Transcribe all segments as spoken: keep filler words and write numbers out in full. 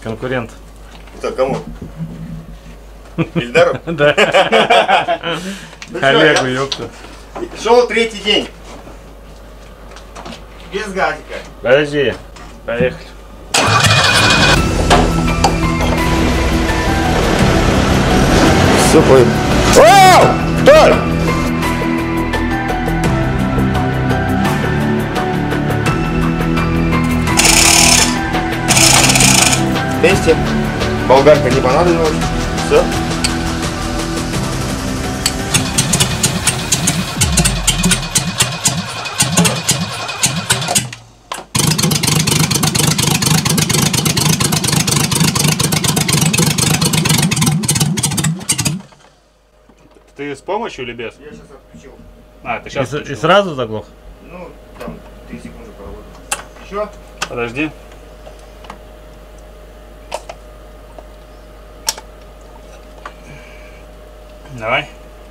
Конкурент. Кто, кому? Ильдару? Да. Олегу, ёпта. Шел третий день. Без газика. Подожди. Поехали. Все, поехали. Вау! Стой! Вместе. Болгарка не понадобилась. Все. Ты с помощью или без? Я сейчас отключил. А, ты сейчас И, и сразу заглох? Ну, там, три секунды поработал. Еще? Подожди. Давай.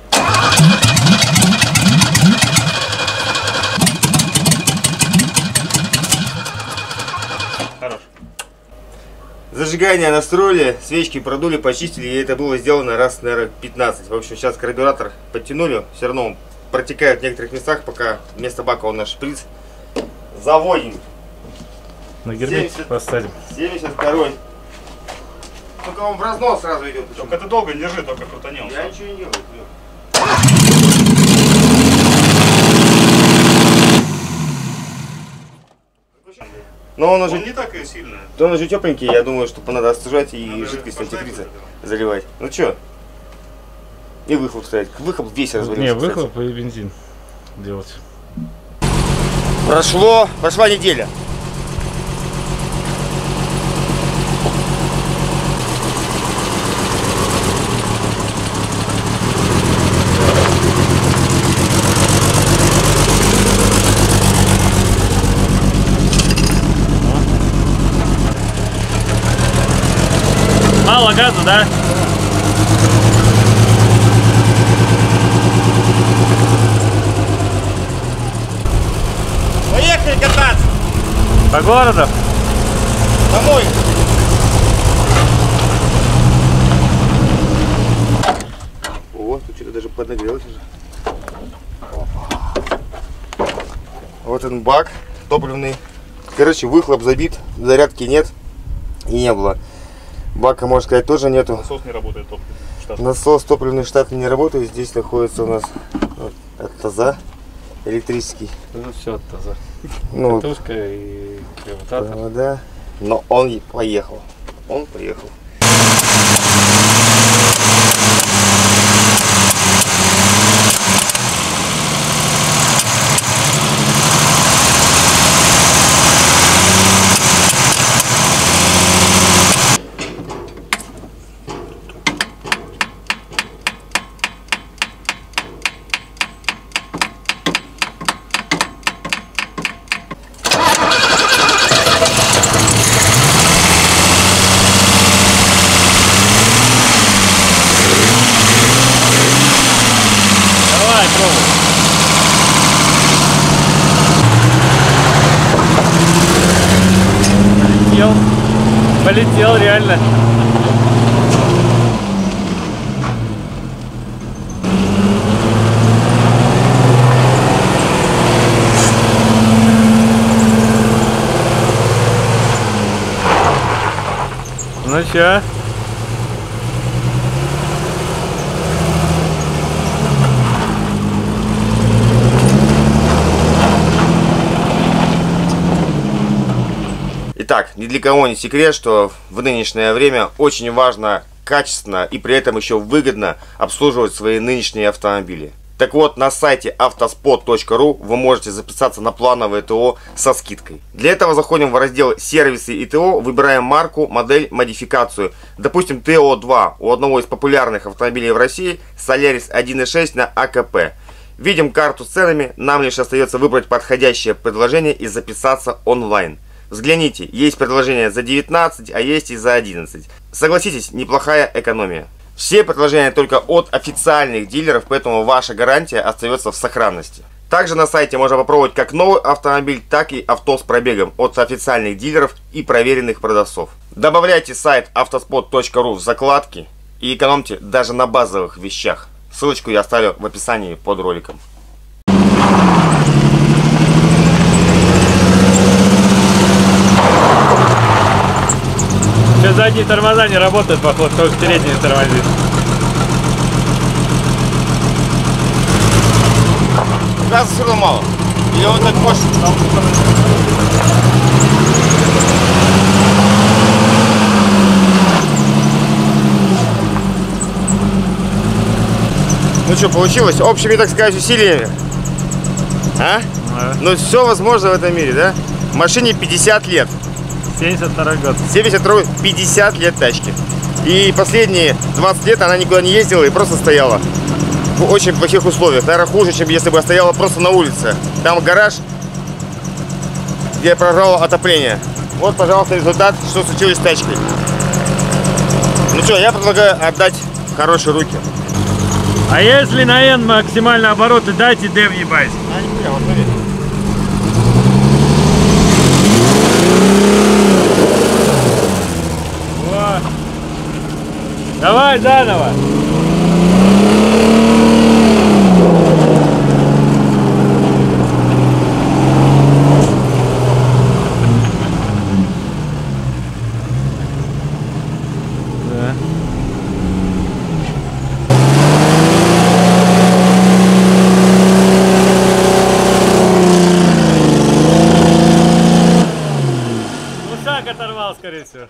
Хорош. Зажигание настроили, свечки продули, почистили, и это было сделано раз, наверное, пятнадцать. В общем, сейчас карбюратор подтянули, все равно он протекает в некоторых местах, пока вместо бака он наш шприц. Заводим. На герметик посадим. семьдесят второй. Только он в разнос сразу идет. Только ты долго не держи, только крутанем. Я ничего не делаю. Но он уже Он не так и сильно. То он уже тепленький, я думаю, что надо остужать и Надо жидкость поставить антифрица это. заливать. Ну что? И выхлоп ставить. Выхлоп весь развалился. Не, кстати. выхлоп и бензин делать. Прошло, прошла неделя. Мало газа, да? Поехали кататься! По городу? Домой! О, тут что-то даже поднагрелось уже. Вот он бак топливный. Короче, выхлоп забит, зарядки нет и не было. Бака, можно сказать, тоже нету. Насос не работает топливный. Штат. Насос топливный штат не работает. Здесь находится у нас вот, от таза электрический. Ну все, от таза. Ну, Катушка и коммутатор. провода. Но он и поехал. Он поехал. Давай, пробуй. Полетел. Полетел реально. Ну чё? Итак, ни для кого не секрет, что в нынешнее время очень важно качественно и при этом еще выгодно обслуживать свои нынешние автомобили. Так вот, на сайте автоспот точка ру вы можете записаться на плановое ТО со скидкой. Для этого заходим в раздел «Сервисы и ТО», выбираем марку, модель, модификацию. Допустим, ТО два у одного из популярных автомобилей в России Солярис один и шесть на АКП. Видим карту с ценами, нам лишь остается выбрать подходящее предложение и записаться онлайн. Взгляните, есть предложения за девятнадцать, а есть и за одиннадцать. Согласитесь, неплохая экономия. Все предложения только от официальных дилеров, поэтому ваша гарантия остается в сохранности. Также на сайте можно попробовать как новый автомобиль, так и авто с пробегом от официальных дилеров и проверенных продавцов. Добавляйте сайт автоспот точка ру в закладки и экономьте даже на базовых вещах. Ссылочку я оставлю в описании под роликом. Сейчас задние тормоза не работают, походу, только передние тормозит. Газа все равно мало. Или он так может... Ну что, получилось? Общими, так сказать, усилиями. А? А. Ну все возможно в этом мире, да? Машине пятьдесят лет. семьдесят второй год. семьдесят второй, пятьдесят лет тачки. И последние двадцать лет она никуда не ездила и просто стояла. В очень плохих условиях. Наверное, хуже, чем если бы стояла просто на улице. Там гараж, где прорвало отопление. Вот, пожалуйста, результат, что случилось с тачкой. Ну что, я предлагаю отдать в хорошие руки. А если на N максимально обороты дайте D въебать? А, не прям, вот смотри. Во. Давай заново. Да. Гусак оторвал, скорее всего.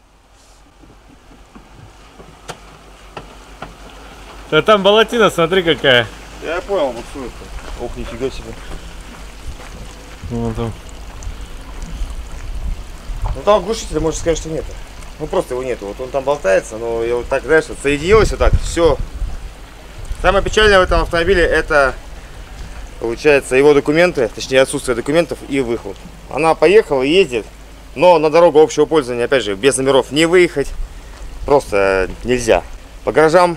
Да там болотина, смотри какая. Я понял, буксует. Ох, нифига себе. Вон там. Ну там глушителя, можно сказать, что нет. Ну просто его нету. Вот он там болтается, но я вот так, знаешь, вот соединилось вот так, все. Самое печальное в этом автомобиле это, получается, его документы, точнее отсутствие документов и выхлоп. Она поехала, ездит, но на дорогу общего пользования, опять же, без номеров не выехать просто нельзя. По гаражам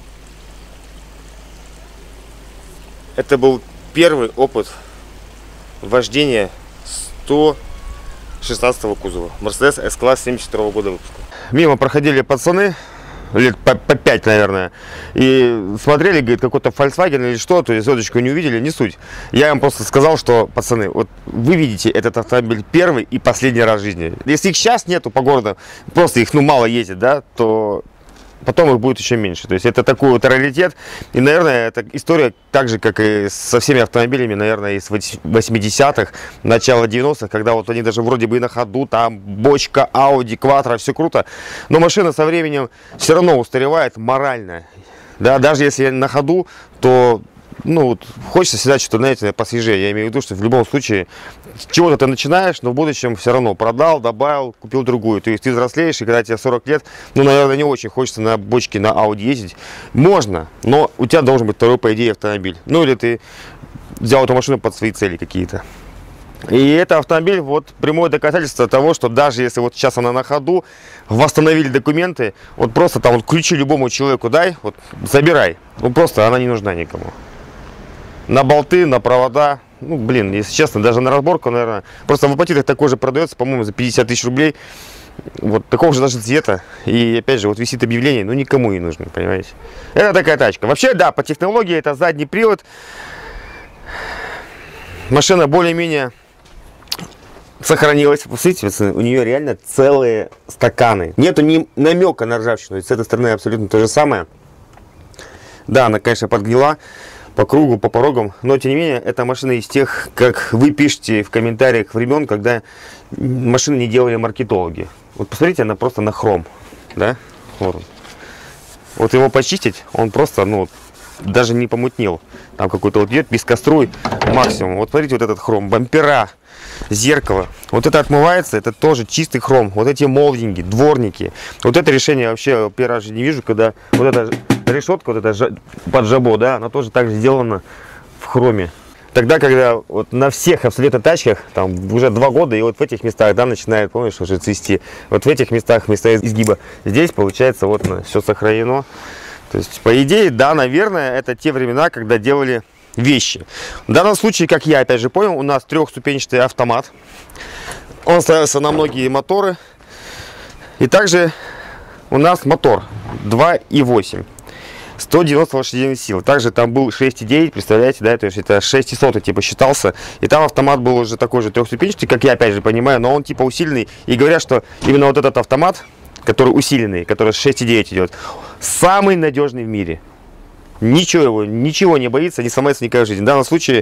это был первый опыт вождения сто шестнадцатого кузова. Mercedes S-класс семьдесят второго года выпуска. Мимо проходили пацаны, лет по, по пять, наверное, и смотрели, говорит, какой-то Volkswagen или что, то есть звездочку не увидели, не суть. Я им просто сказал, что, пацаны, вот вы видите этот автомобиль первый и последний раз в жизни. Если их сейчас нету по городу, просто их, ну, мало ездит, да, то потом их будет еще меньше. То есть это такой вот раритет. И, наверное, эта история так же, как и со всеми автомобилями, наверное, из восьмидесятых, начала девяностых, когда вот они даже вроде бы и на ходу, там бочка, Audi, Quattro, все круто. Но машина со временем все равно устаревает морально. Да, даже если на ходу, то ну, вот, хочется всегда что-то, знаете, посвежее. Я имею в виду, что в любом случае чего-то ты начинаешь, но в будущем все равно продал, добавил, купил другую. То есть ты взрослеешь, и когда тебе сорок лет, ну, наверное, не очень хочется на бочке, на Audi ездить. Можно, но у тебя должен быть второй, по идее, автомобиль. Ну, или ты взял эту машину под свои цели какие-то. И это автомобиль, вот, прямое доказательство того, что даже если вот сейчас она на ходу, восстановили документы, вот просто там вот ключи любому человеку дай, вот, забирай. Ну, просто она не нужна никому. На болты, на провода, ну, блин, если честно, даже на разборку, наверное, просто в апатитах такой же продается, по-моему, за пятьдесят тысяч рублей, вот такого же даже цвета, и опять же, вот висит объявление, ну, никому не нужно, понимаете. Это такая тачка. Вообще, да, по технологии это задний привод, машина более-менее сохранилась. Посмотрите, пацаны, у нее реально целые стаканы, нету ни намека на ржавчину, с этой стороны абсолютно то же самое. Да, она, конечно, подгнила по кругу, по порогам, но тем не менее, эта машина из тех, как вы пишете в комментариях, времен, когда машины не делали маркетологи. Вот посмотрите, она просто на хром, да, вот он. Вот его почистить, он просто, ну, даже не помутнел. Там какой-то вот идет пескоструй максимум. Вот смотрите, вот этот хром, бампера, зеркало. Вот это отмывается, это тоже чистый хром. Вот эти молдинги, дворники. Вот это решение вообще первый раз не вижу, когда вот эта решетка, вот эта под жабо, да, она тоже так сделана в хроме. Тогда, когда вот на всех абсолютно тачках, там уже два года, и вот в этих местах, да, начинает, помнишь, уже цвести. Вот в этих местах, места изгиба. Здесь, получается, вот все сохранено. То есть, по идее, да, наверное, это те времена, когда делали вещи. В данном случае, как я опять же понял, у нас трехступенчатый автомат. Он ставится на многие моторы. И также у нас мотор два и восемь. сто девяносто лошадиных сил. Также там был шесть и девять, представляете, да, то есть это шестьсот типа считался. И там автомат был уже такой же трехступенчатый, как я опять же понимаю, но он типа усиленный. И говорят, что именно вот этот автомат, который усиленный, который шесть и девять идет, самый надежный в мире. Ничего его, ничего не боится, не сломается никогда в жизни. В данном случае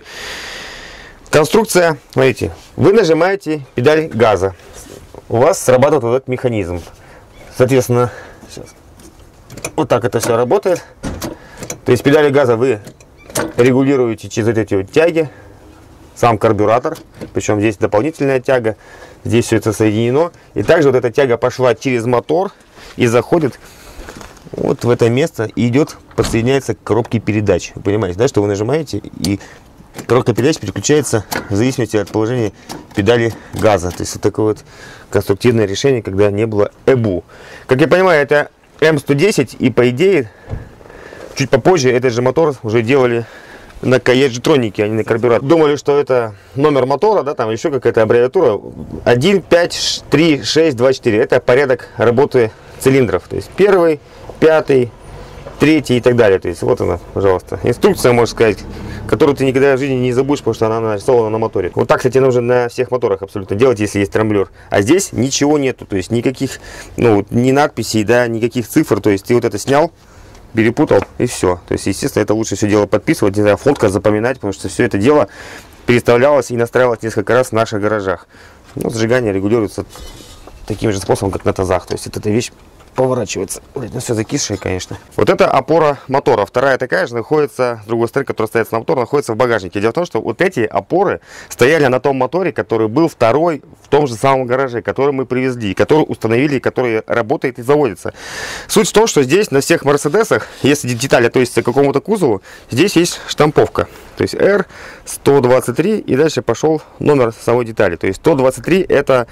конструкция, смотрите, вы нажимаете педаль газа, у вас срабатывает вот этот механизм. Соответственно, сейчас. Вот так это все работает. То есть педали газа вы регулируете через вот эти вот тяги, сам карбюратор, причем здесь дополнительная тяга, здесь все это соединено. И также вот эта тяга пошла через мотор и заходит вот в это место и идет, подсоединяется к коробке передач. Вы понимаете, да, что вы нажимаете и коробка передач переключается в зависимости от положения педали газа. То есть вот такое вот конструктивное решение, когда не было ЭБУ. Как я понимаю, это эм сто десять, и по идее чуть попозже этот же мотор уже делали на Каеджитронике, а не на карбюратор. Думали, что это номер мотора, да, там еще какая-то аббревиатура. один, пять, три, шесть, два, четыре. Это порядок работы цилиндров. То есть первый, пятый, третий и так далее. То есть вот она, пожалуйста, инструкция, можно сказать, которую ты никогда в жизни не забудешь, потому что она нарисована на моторе. Вот так, кстати, нужно на всех моторах абсолютно делать, если есть трамблер. А здесь ничего нету, то есть никаких, ну, ни надписей, да, никаких цифр. То есть ты вот это снял, перепутал и все. То есть, естественно, это лучше все дело подписывать, не знаю, фотка запоминать, потому что все это дело переставлялось и настраивалось несколько раз в наших гаражах. Но зажигание регулируется таким же способом, как на тазах. То есть вот эта вещь поворачивается. Ну, все закисшее, конечно. Вот это опора мотора. Вторая такая же находится, с другой стороны, которая стоит на моторе, находится в багажнике. Дело в том, что вот эти опоры стояли на том моторе, который был второй в том же самом гараже, который мы привезли, который установили, который работает и заводится. Суть в том, что здесь на всех Мерседесах, если деталь относится к какому-то кузову, здесь есть штамповка. То есть эр сто двадцать три, и дальше пошел номер самой детали. То есть сто двадцать три это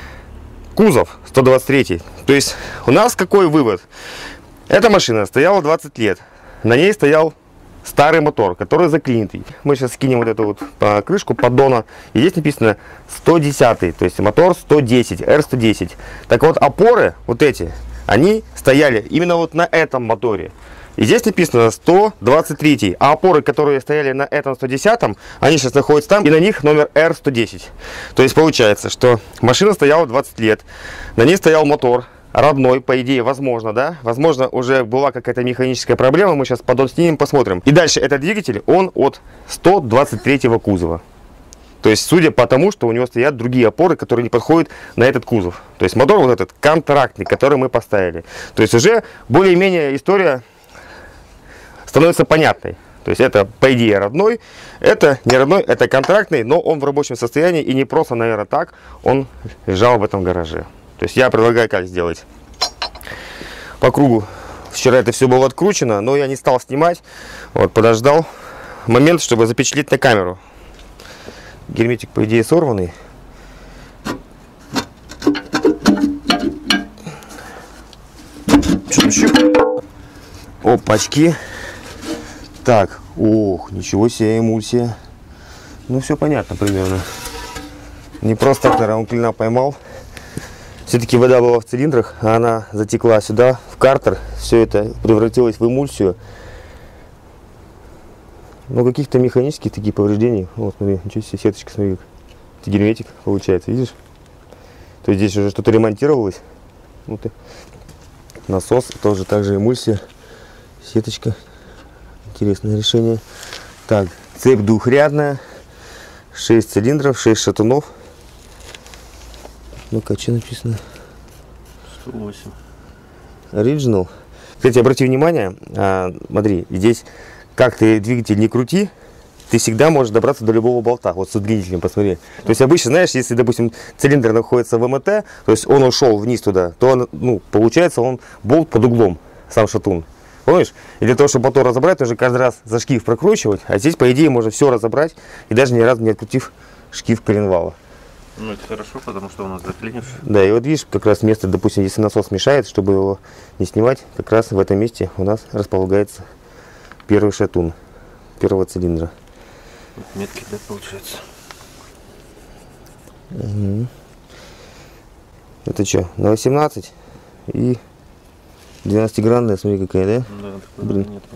кузов, сто двадцать три. То есть у нас какой вывод? Эта машина стояла двадцать лет. На ней стоял старый мотор, который заклинитый. Мы сейчас скинем вот эту вот по крышку поддона. И здесь написано сто десять. То есть мотор сто десять, эр сто десять. Так вот, опоры вот эти, они стояли именно вот на этом моторе. И здесь написано сто двадцать три. А опоры, которые стояли на этом сто десятом, они сейчас находятся там, и на них номер эр сто десять. То есть получается, что машина стояла двадцать лет, на ней стоял мотор родной, по идее, возможно, да? Возможно, уже была какая-то механическая проблема, мы сейчас поддон снимем, посмотрим. И дальше этот двигатель, он от сто двадцать третьего кузова. То есть, судя по тому, что у него стоят другие опоры, которые не подходят на этот кузов. То есть, мотор вот этот контрактный, который мы поставили. То есть, уже более-менее история становится понятной. То есть это, по идее, родной, это не родной, это контрактный, но он в рабочем состоянии, и не просто, наверное, так он лежал в этом гараже. То есть я предлагаю как сделать. По кругу вчера это все было откручено, но я не стал снимать. Вот, подождал момент, чтобы запечатлеть на камеру. Герметик, по идее, сорванный. Опачки. Так, ох, ничего себе, эмульсия. Ну, все понятно примерно. Не просто так, наверное, он клина поймал. Все-таки вода была в цилиндрах, а она затекла сюда, в картер. Все это превратилось в эмульсию. Но каких-то механических таких повреждений. Вот, смотри, ничего себе, сеточка, смотри. Это герметик получается, видишь? То есть здесь уже что-то ремонтировалось. Вот и насос, тоже также эмульсия. Сеточка. Интересное решение. Так, цепь двухрядная, шесть цилиндров, шесть шатунов. Ну-ка, что написано? сто восемь. Original. Кстати, обрати внимание, а, смотри, здесь как ты двигатель не крути, ты всегда можешь добраться до любого болта. Вот с удлинителем, посмотри. То есть обычно, знаешь, если, допустим, цилиндр находится в МТ, то есть он ушел вниз туда, то он, ну, получается, он болт под углом, сам шатун. Помнишь? И для того, чтобы мотор разобрать, нужно каждый раз за шкив прокручивать. А здесь, по идее, можно все разобрать, и даже ни разу не открутив шкив коленвала. Ну, это хорошо, потому что у нас заклинит. Да, и вот видишь, как раз место, допустим, если насос мешает, чтобы его не снимать, как раз в этом месте у нас располагается первый шатун первого цилиндра. Вот метки, да, получается. Угу. Это что, на восемнадцать и двенадцатигранная, смотри какая, да? Да, такой Блин. нет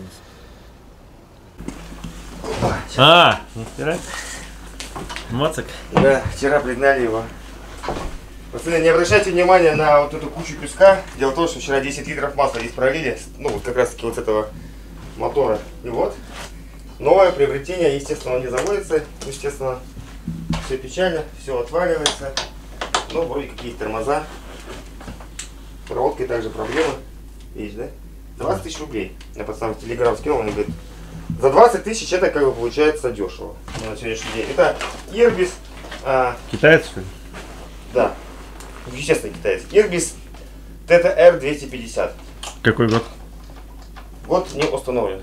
у нас. А, нихера. Моцик. Да, вчера пригнали его. Пацаны, не обращайте внимания на вот эту кучу песка. Дело в том, что вчера десять литров масла здесь пролили. Ну, вот как раз таки вот с этого мотора. И вот. Новое приобретение, естественно, он не заводится. Естественно, все печально, все отваливается. Но вроде какие-то тормоза. Проводкой также проблемы. Видишь, да? двадцать тысяч рублей. Я пацанам в телеграм скинул, он говорит, за двадцать тысяч это как бы получается дешево на сегодняшний день. Это Ирбис. А, Китаец, что ли? да. Естественно, китаец. Ирбис Т Т Р двести пятьдесят. Какой год? Год не установлен.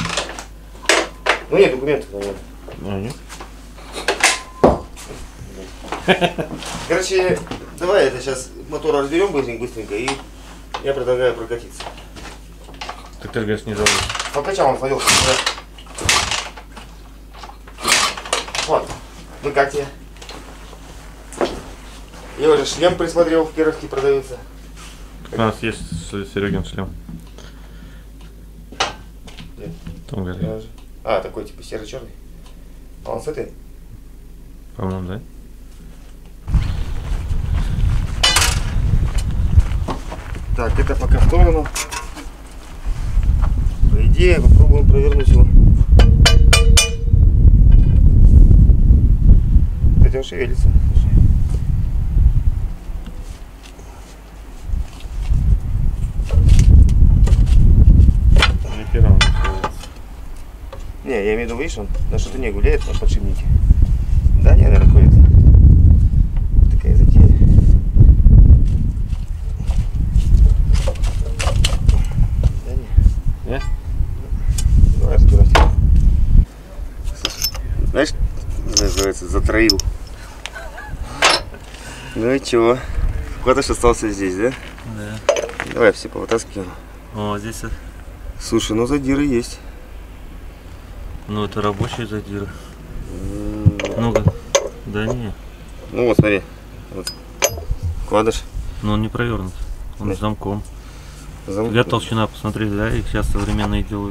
Ну нет, документов нет. А, нет. Короче, давай это сейчас мотор разберем быстренько, быстренько и я предлагаю прокатиться. Так ты же говоришь, не заводишь. По плечам он словился. Вот. Ну как тебе? Я уже шлем присмотрел, в Кировске продается. У нас есть Серегин шлем. Нет. Там говорит. Я уже- А, такой типа серо-черный. А он с этой? По-моему, да? Так, это пока в сторону. По идее, попробуем провернуть его. Кстати, он шевелится. Нихера он не заводится. Не, я имею в виду, видишь, он на что-то не гуляет на подшипнике. Да, не, наверное, ходит. Такая затея. Да не. Не? Давай разбирать. Знаешь, называется, затроил. Ну и чего? Куда-то остался здесь, да? Да. Давай все повытаскиваем. О, здесь, Слушай, ну задиры есть. ну это рабочие задиры. Ну-ка. Да не. Ну вот, смотри. Вот. Кладешь. Но он не провернут. Он Да. с замком. Замок. Для толщина, посмотри, да, их сейчас современные делают.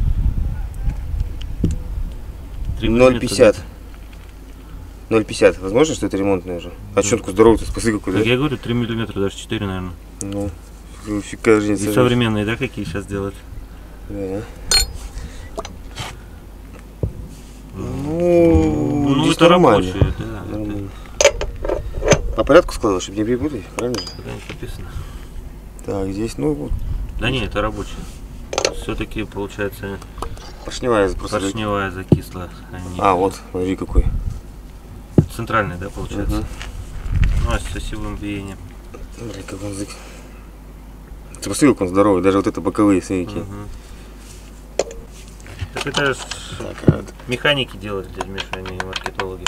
Три ноль миллиметра, пятьдесят. да. ноль пятьдесят. Возможно, что это ремонтный уже? А что такой здоровый, ты спасы какой, Как да? я говорю, три миллиметра, даже четыре, наверное. Ну, фиг каждый И день. современные, да, какие сейчас делают? Да. Ну, Ну, здесь это нормально. рабочие, да. Нормально. По порядку складывал, чтобы не перепутать, правильно же? Это куда не написано. Так, здесь, ну, вот, Да не, это рабочие. Все-таки получается поршневая просто. поршневая закисла. А, не- А, вот, смотри какой. Центральный, да, получается? Мгм. Ну, а с осевым биением. Смотри, как он зак... Ты посмотри, как он здоровый, даже вот это боковые, смотри, какие. Мгм. Так это ж Так, а вот. механики делают здесь, Миша, а не маркетологи.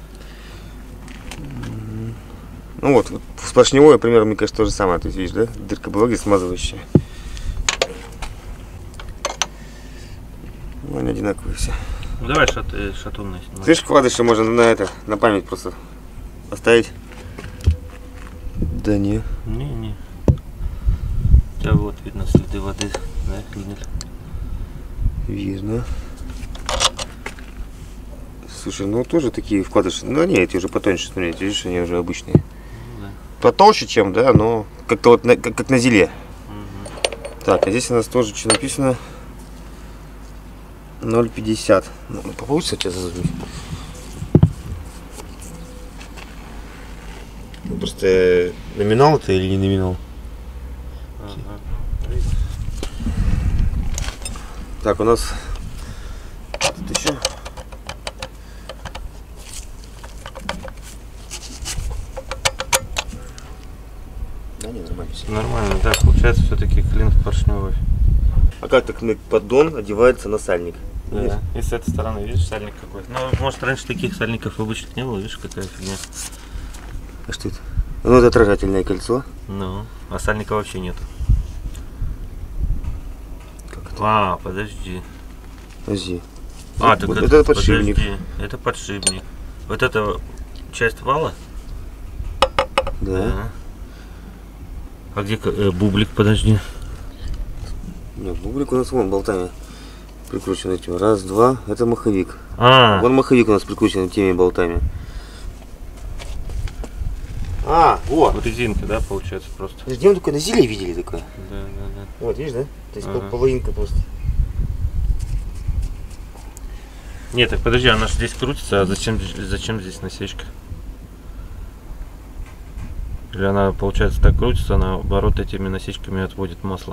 Ну вот, вот с поршневой, например, мне кажется, то же самое. То есть, видишь, да? Дырка была, где смазывающая. Ну, они одинаковые все. Ну, давай шат, э, шатунный снимай. Слышь, вкладыши можно на это, на память просто оставить. Да не. Не-не. У тебя вот видно следы воды, да, видно. Видно. Слушай, ну тоже такие вкладыши. Ну не, эти уже потоньше, смотри, видишь, они уже обычные. Ну, да. Потолще, чем, да, но как-то вот на, как, как на зеле. Мгм. Так, а здесь у нас тоже что написано? ноль пятьдесят. Ну, получится тебя зазубить? Просто номинал это или не номинал? Ага. Так, у нас тут еще. Да, не, нормально все. Нормально, да, получается все-таки клин поршневой. А как так на поддон одевается на сальник? Да. И с этой стороны, видишь, сальник какой. Ну, может, раньше таких сальников обычных не было, видишь, какая фигня. А что это? Ну, это отражательное кольцо. Ну, а сальника вообще нету. Как это? А, подожди. Подожди. А, так вот это, это подшипник. подожди, это подшипник. Вот это часть вала? Да. А где э, бублик, подожди? Нет, бублик у нас вон болтами прикручен этим. Раз, два, это маховик. А, Вон маховик у нас прикручен теми болтами. А, вот. вот резинка, да, получается просто. Где мы такое на зеле видели такое? Да, да, да. Вот, видишь, да? То есть Ага. половинка просто. Нет, так подожди, она же здесь крутится, а зачем, зачем здесь насечка? Или она, получается, так крутится, наоборот, этими насечками отводит масло.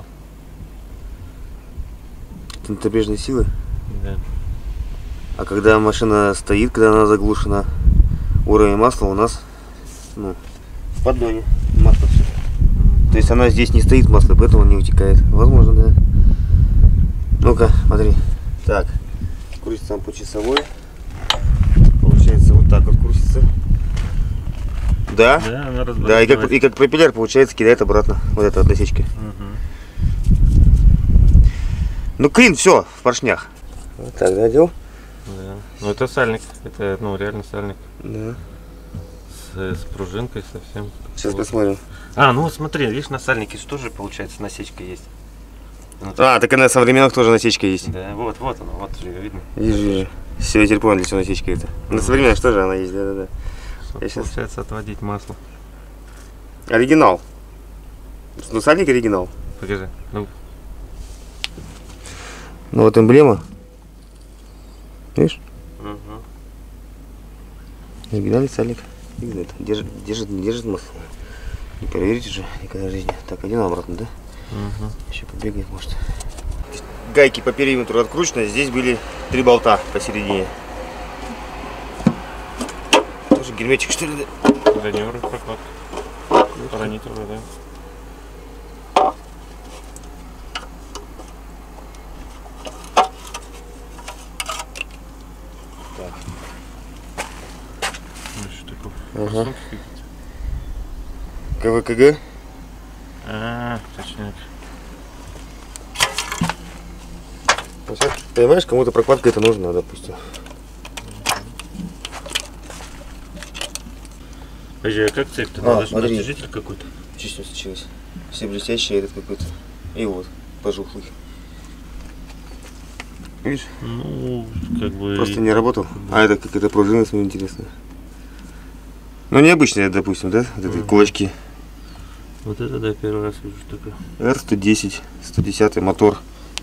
Центробежной силы. Да. А когда машина стоит, когда она заглушена, уровень масла у нас, ну, в поддоне масло все. То есть она здесь не стоит масло, поэтому не утекает. Возможно, да. Ну-ка, смотри. Так, крутится он по часовой. Получается вот так вот крутится. Да? Да, она разбрасывает. Да, и как, и как пропеллер, получается, кидает обратно. Вот эта вот насечка. Угу. Ну, клин, все, в поршнях. Вот так, да, делал? Да. Ну это сальник, это, ну, реально сальник. Да. С, с пружинкой совсем. Сейчас Вот. посмотрим. А, ну вот смотри, видишь, на сальнике же тоже, получается, насечка есть. Ну, А, так и на современных тоже насечка есть. Да, вот, вот она, вот же видно. Вижу, вижу. Все, я теперь понял, для чего насечка это. На современных тоже она есть, да-да-да. Чтоб, Я щас- получается, отводить масло. Оригинал. Ну, сальник оригинал. Покажи. Ну, Ну, вот эмблема. Видишь? угу. Оригинальный сальник. Видно это. Держит, держит, не держит масло. Не проверите же никогда в жизни. Так, один обратно, да? Угу. Еще побегает, может. Гайки по периметру откручены. Здесь были три болта посередине. Тоже герметик, что ли? Да? Да не вроде прокладка. Паранитровая, да. Так. Ну, что такое? Ага. Форсунки какие-то. КВКГ. А, точняк. Понимаешь, кому-то прокладка это нужна, допустим. Подожди, а как цепь-то? А, Надо же смотри. натяжитель какой-то. Чуть не случилось. Все блестящие, этот какой-то. И вот, пожухлый. Видишь? Ну, как бы... Просто не работал. А это какая-то пружина, смотри, интересная. Ну, необычная, допустим, да? Вот эти Мгм. кулачки. Вот это, да, первый раз вижу такое. эр сто десять, сто десять мотор.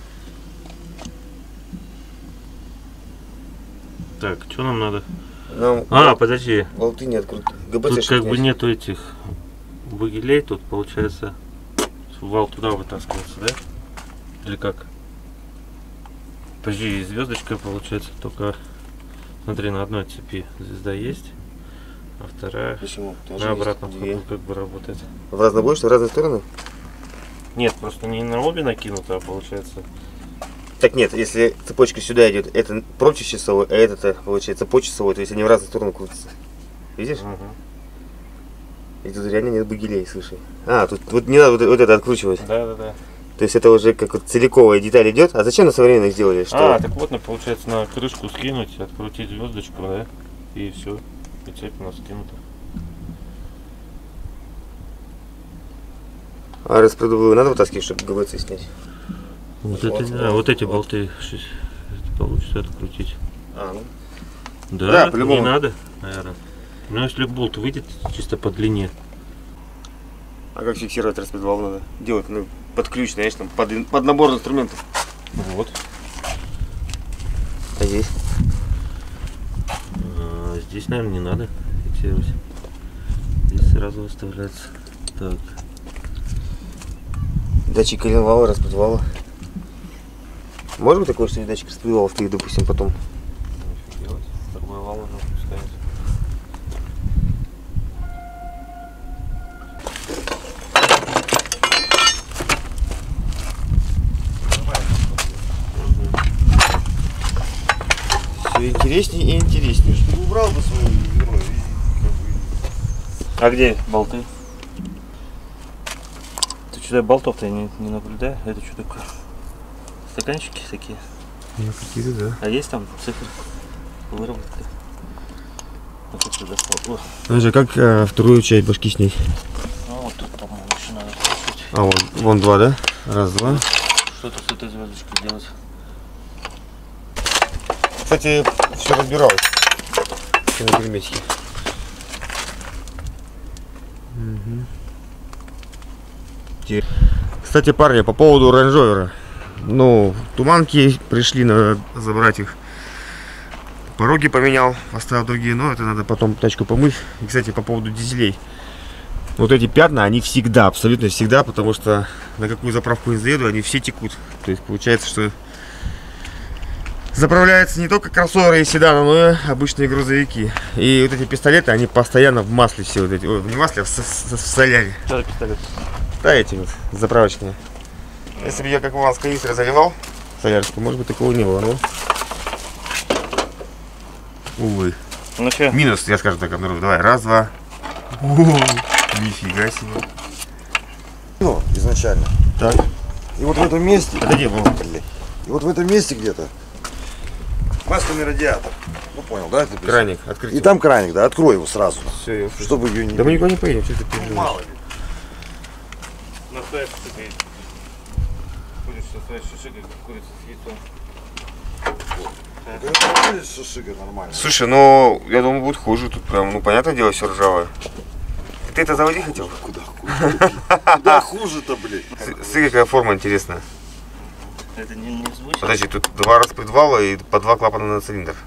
Так, что нам надо? Нам А, подожди. болты не открыты. Тут ГБЦ как бы нету этих бугелей, тут получается вал туда вытаскивается, да? Или как? Подожди, звездочка получается только, смотри, на одной цепи звезда есть, а вторая Почему? на обратном Две. ходу как бы работает. В разнобой, что в разные стороны? Нет, просто не на обе накинуто, а получается. Так нет, если цепочка сюда идет, это против часовой, а это получается по часовой, то есть они в разные стороны крутятся. Видишь? Угу. И тут реально нет бугелей, слушай. А, тут вот не надо вот, вот это откручивать. Да, да, да. То есть это уже как вот целиковая деталь идет. А зачем на современных сделали? Что? А, так вот, ну, получается, на крышку скинуть, открутить звездочку, да? И все. И цепь у нас скинута. А распредвалы надо вытаскивать, чтобы ГБЦ снять? Вот, Вот, это, да, вот, вот эти вот. болты шесть, это получится открутить. А, ну. Да, Да, по-любому. не надо, наверное. Ну, если болт выйдет чисто по длине. А как фиксировать распредвал надо? Делать, ну, под ключ, знаешь, там, под, под набор инструментов. Вот. А здесь? А, здесь, наверное, не надо фиксировать. Здесь сразу выставляется. Так. Датчик коленвала, распредвала. Может быть такое, что датчик распредвала стоит, допустим, потом? Что делать? Другой вал нужно ставить. Все интереснее и интереснее. Что убрал бы свою ведро. А где болты? Ты что, болтов-то я не, не наблюдаю? Это что такое? Стаканчики такие? Ну, какие-то, да. А есть там цифры? Выработка. Вот это достал. О, Значит, как э, вторую часть башки снять? ну вот тут, по-моему, еще надо чуть-чуть. А, вон, вон два, да? Раз, два. Что-то с этой звездочкой делать. Кстати, все разбиралось. Все на герметике. Угу. Кстати, парни, по поводу Range Rover. Ну, туманки пришли, надо забрать их. Пороги поменял, поставил другие, но это надо потом тачку помыть. И, кстати, по поводу дизелей. Вот эти пятна, они всегда, абсолютно всегда, потому что на какую заправку не заеду, они все текут. То есть получается, что заправляются не только кроссоверы и седаны, но и обычные грузовики. И вот эти пистолеты, они постоянно в масле все вот эти. Ой, не в масле, а в, в, в соляре. Что за пистолет? Да, эти вот, заправочные. Если бы я как у вас канистры заливал солярскую, может быть, такого не было, но... Увы. Ну что? Минус, я скажу так, обнаружу. Давай, раз, два. О, нифига себе. Ну, изначально. Так. И вот в этом месте, Это где было? и вот в этом месте где-то масляный радиатор. Ну понял, да? Это Краник, открыть. И там краник, да, открой его сразу, Все, я чтобы ее не... Да мы никуда не поедем, что ты переживаешь? Мало ли. Настоящий цикл. Будешь настоящий шикарь, как курица с яйцом. Это выглядит шишига нормально. Слушай, ну, я думаю, будет хуже. Тут прям, ну, понятное дело, все ржавое. Ты это заводи хотел? Куда хуже? Куда хуже-то, блядь? Смотри, какая форма интересная. Это не, не звучит? Подожди, тут два распредвала и по два клапана на цилиндр.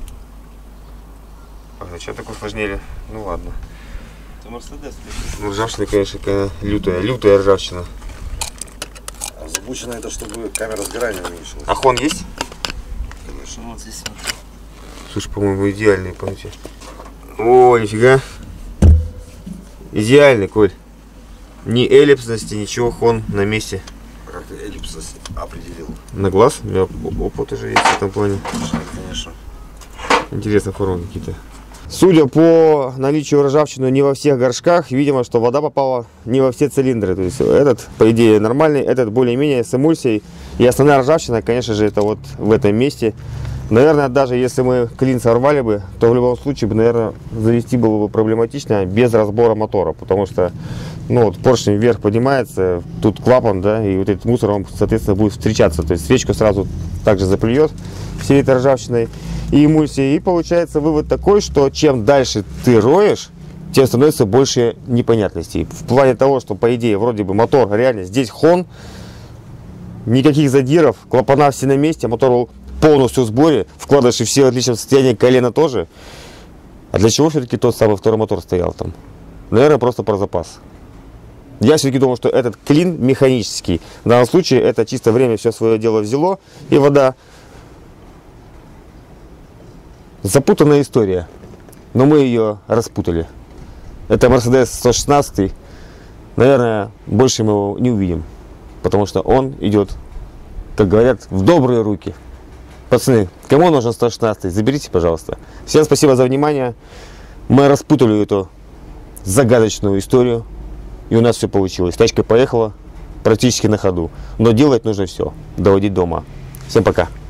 А зачем так усложнили? Ну ладно. Это Мерседес. Ну, ржавчина, конечно, какая лютая, лютая ржавчина. А запущено это, чтобы камера сгорания уменьшилась. А хон есть? Конечно, вот здесь смотри. Слушай, по-моему, идеальный, помните. О, нифига. Идеальный, Коль. Ни эллипсности, ничего, хон на месте. Как ты эллипсис определил? На глаз? У меня опыт уже есть в этом плане. Конечно. Интересные формы какие-то. Судя по наличию ржавчины не во всех горшках, видимо, что вода попала не во все цилиндры. То есть этот, по идее, нормальный, этот более-менее с эмульсией. И основная ржавчина, конечно же, это вот в этом месте. Наверное, даже если мы клин сорвали бы, то в любом случае, бы, наверное, завести было бы проблематично без разбора мотора. Потому что, ну, вот поршень вверх поднимается, тут клапан, да, и вот этот мусор, он, соответственно, будет встречаться. То есть свечку сразу также заплюет всей этой ржавчиной и эмульсией. И получается вывод такой, что чем дальше ты роешь, тем становится больше непонятностей. В плане того, что, по идее, вроде бы мотор реально здесь хон, никаких задиров, клапана все на месте, мотор полностью в сборе, вкладываешь и все в отличном состоянии, колено тоже. А для чего все-таки тот самый второй мотор стоял там? Наверное, просто про запас. Я все-таки думал, что этот клин механический. В данном случае это чисто время все свое дело взяло, и вода. Запутанная история, но мы ее распутали. Это Мерседес сто шестнадцать. Наверное, больше мы его не увидим, потому что он идет, как говорят, в добрые руки. Пацаны, кому нужен сто шестнадцать, заберите, пожалуйста. Всем спасибо за внимание. Мы распутали эту загадочную историю, и у нас все получилось. Тачка поехала практически на ходу. Но делать нужно все, доводить дома. Всем пока.